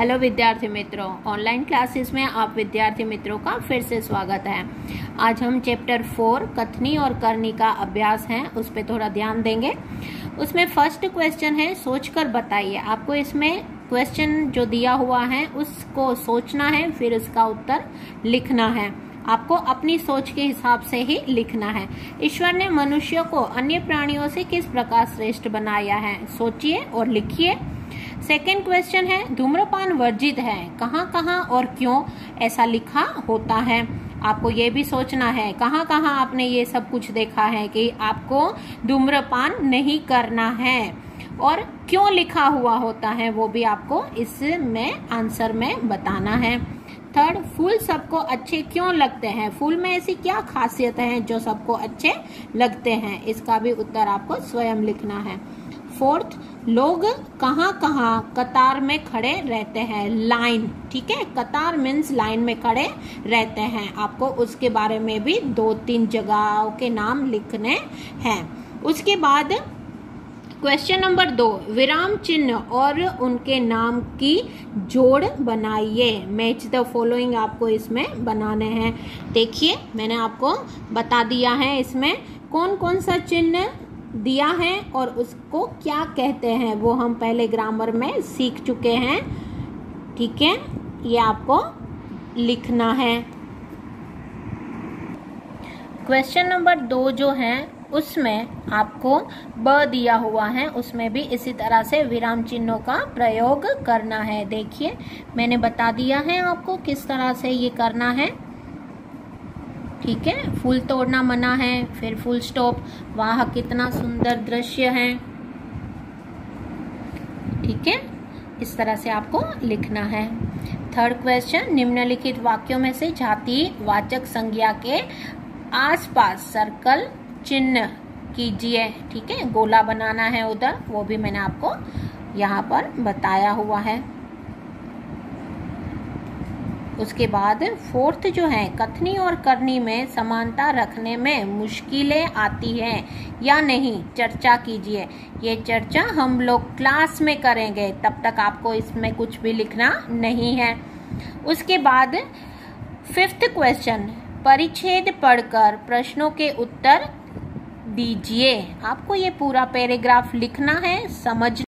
Hello विद्यार्थी मित्रों, online classes में आप विद्यार्थी मित्रों का फिर से स्वागत है। आज हम चैप्टर 4 कथनी और करनी का अभ्यास है उस पर थोड़ा ध्यान देंगे। उसमें फर्स्ट क्वेश्चन है सोचकर बताइए। आपको इसमें क्वेश्चन जो दिया हुआ है उसको सोचना है, फिर उसका उत्तर लिखना है। आपको अपनी सोच के हिसाब से ही लिखना है। ईश्वर ने मनुष्य को अन्य प्राणियों से किस प्रकार श्रेष्ठ बनाया है, सोचिए और लिखिए। सेकेंड क्वेश्चन है धूम्रपान वर्जित है, कहाँ कहाँ और क्यों ऐसा लिखा होता है। आपको ये भी सोचना है कहाँ कहाँ आपने ये सब कुछ देखा है कि आपको धूम्रपान नहीं करना है और क्यों लिखा हुआ होता है, वो भी आपको इसमें आंसर में बताना है। थर्ड, फूल सबको अच्छे क्यों लगते हैं, फूल में ऐसी क्या खासियत है जो सबको अच्छे लगते हैं, इसका भी उत्तर आपको स्वयं लिखना है। फोर्थ, लोग कहाँ कहाँ कतार में खड़े रहते हैं, लाइन, ठीक है, कतार मीन्स लाइन में खड़े रहते हैं। आपको उसके बारे में भी 2-3 जगहों के नाम लिखने हैं। उसके बाद क्वेश्चन नंबर 2, विराम चिन्ह और उनके नाम की जोड़ बनाइए। मैच द फॉलोइंग आपको इसमें बनाने हैं। देखिए मैंने आपको बता दिया है इसमें कौन कौन सा चिन्ह दिया है और उसको क्या कहते हैं, वो हम पहले ग्रामर में सीख चुके हैं, ठीक है। ये आपको लिखना है। क्वेश्चन नंबर 2 जो है उसमें आपको ब दिया हुआ है, उसमें भी इसी तरह से विराम चिन्हों का प्रयोग करना है। देखिए मैंने बता दिया है आपको किस तरह से ये करना है, ठीक है। फूल तोड़ना मना है, फिर फुल स्टॉप, वाह कितना सुंदर दृश्य है, ठीक है। इस तरह से आपको लिखना है। थर्ड क्वेश्चन, निम्नलिखित वाक्यों में से जाति वाचक संज्ञा के आसपास सर्कल चिन्ह कीजिए, ठीक है। गोला बनाना है उधर, वो भी मैंने आपको यहाँ पर बताया हुआ है। उसके बाद फोर्थ जो है, कथनी और करनी में समानता रखने में मुश्किलें आती हैं या नहीं, चर्चा कीजिए। ये चर्चा हम लोग क्लास में करेंगे, तब तक आपको इसमें कुछ भी लिखना नहीं है। उसके बाद फिफ्थ क्वेश्चन, परिच्छेद पढ़कर प्रश्नों के उत्तर दीजिए। आपको ये पूरा पैराग्राफ लिखना है, समझ